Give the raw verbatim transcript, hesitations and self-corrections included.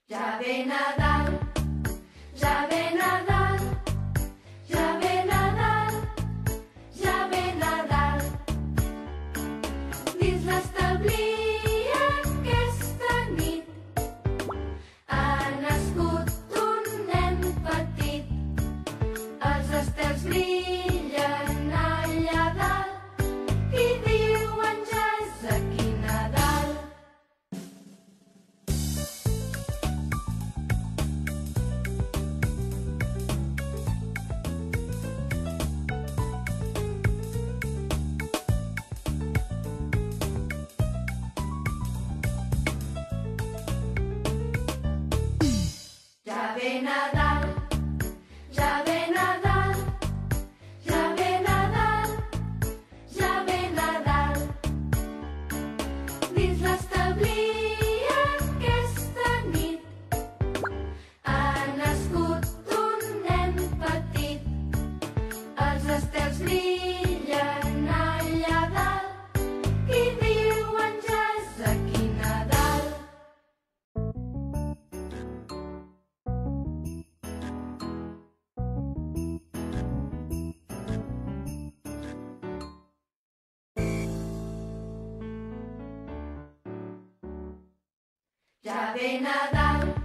Ja ve Nadal, ja ve Nadal, ja ve Nadal, ja ve Nadal. Dins l'establir aquesta nit ha nascut un nen petit. Els estels brillen allà dalt i diuen ja és aquí Nadal. Ja ve Nadal, ja ve Nadal, ja ve Nadal, ja ve Nadal. Dins l'establir aquesta nit ha nascut un nen petit. Els estels brillen allà dalt i diuen ja és aquí Nadal. Ja ve Nadal,